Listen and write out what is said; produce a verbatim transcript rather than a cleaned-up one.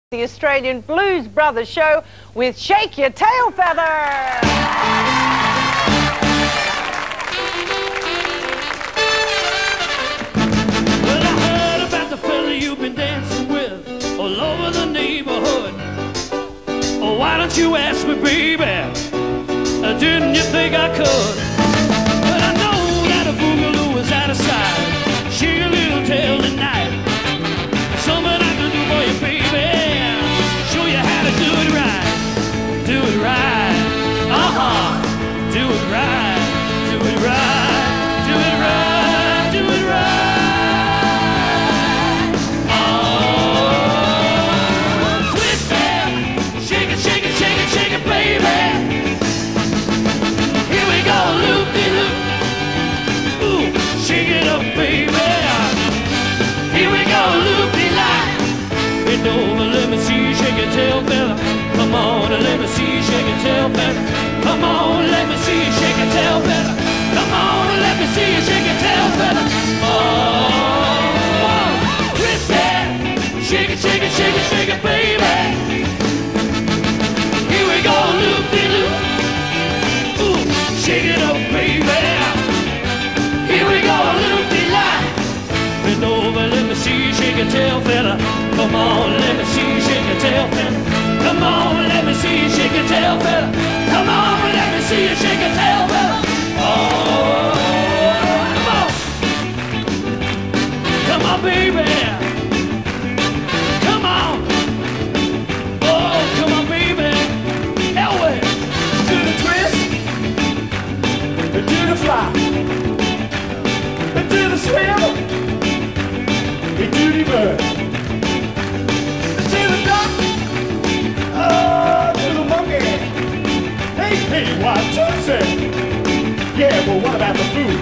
The Australian Blues Brothers show with Shake Your Tail Feather. Well, I heard about the fella you've been dancing with all over the neighborhood. Oh, why don't you ask me, baby? Uh, didn't you think I could? But I know that a boogaloo is out of sight. Shake your little tail tonight. Something I can do for you, baby. Show you how to do it right. Do it right. Uh-huh. Do it right. Do it right. Do it right. Do it right. Oh, twist it. Shake it, shake it, shake it, shake it, baby. Here we go, loop-de-loop. Ooh, shake it up, baby. Here we go, loop-de-lie. Bend over, let me see you shake your tail feather. Come on, and let me see you shake your tail feather. Come on, let me see you shake your tail feather. Come on, and let me see you shake your tail feather. Oh, twist it. Shake it, shake it, shake it, shake it, baby. Here we go, loop-de-loop. Ooh, shake it up, baby. Here we go, loop-de-lie. Bend over, let me see you shake your tail feather. Come on, let me see you shake your tail feather. Come on, let me see you shake your tail feather. Come on, let me see you shake your tail feather. Oh, come on. Come on, baby. Come on. Oh, come on, baby. Elway. Do the twist. Do the fly. Do the swim. Do the bird. Hey, what you say? Yeah, well, what about the food?